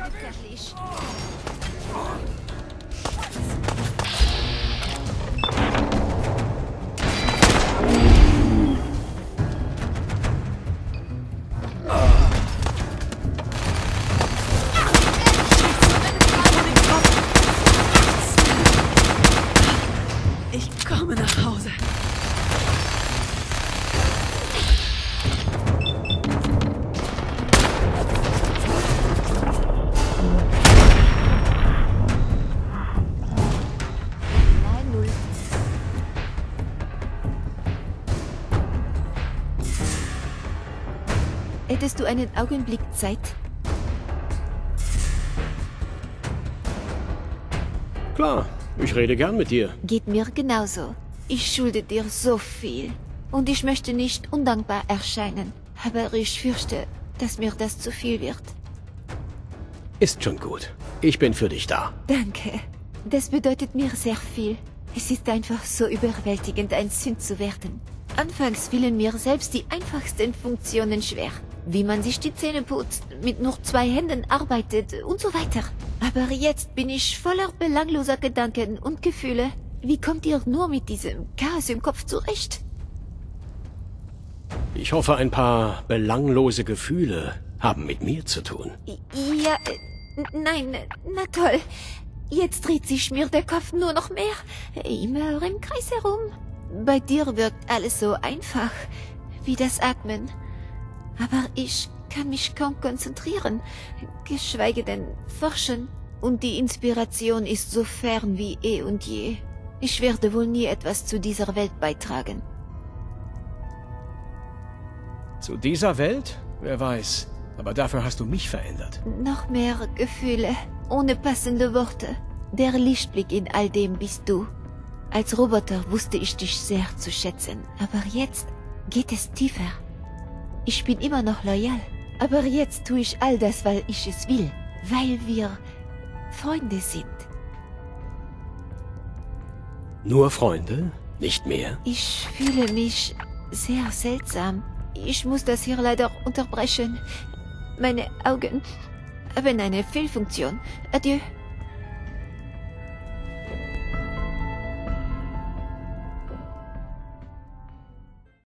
gefährlich. Ich komme nach Hause. Nein, null. Hättest du einen Augenblick Zeit? Klar, ich rede gern mit dir. Geht mir genauso. Ich schulde dir so viel. Und ich möchte nicht undankbar erscheinen. Aber ich fürchte, dass mir das zu viel wird. Ist schon gut. Ich bin für dich da. Danke. Das bedeutet mir sehr viel. Es ist einfach so überwältigend, ein Sünd zu werden. Anfangs fielen mir selbst die einfachsten Funktionen schwer. Wie man sich die Zähne putzt, mit nur 2 Händen arbeitet und so weiter. Aber jetzt bin ich voller belangloser Gedanken und Gefühle. Wie kommt ihr nur mit diesem Chaos im Kopf zurecht? Ich hoffe, ein paar belanglose Gefühle haben mit mir zu tun. Ja, nein, na toll. Jetzt dreht sich mir der Kopf nur noch mehr. Immer im Kreis herum. Bei dir wirkt alles so einfach, wie das Atmen. Aber ich kann mich kaum konzentrieren, geschweige denn forschen. Und die Inspiration ist so fern wie eh und je. Ich werde wohl nie etwas zu dieser Welt beitragen. Zu dieser Welt? Wer weiß. Aber dafür hast du mich verändert. Noch mehr Gefühle, ohne passende Worte. Der Lichtblick in all dem bist du. Als Roboter wusste ich dich sehr zu schätzen, aber jetzt geht es tiefer. Ich bin immer noch loyal, aber jetzt tue ich all das, weil ich es will, weil wir Freunde sind. Nur Freunde? Nicht mehr? Ich fühle mich sehr seltsam. Ich muss das hier leider unterbrechen. Meine Augen haben eine Fehlfunktion. Adieu.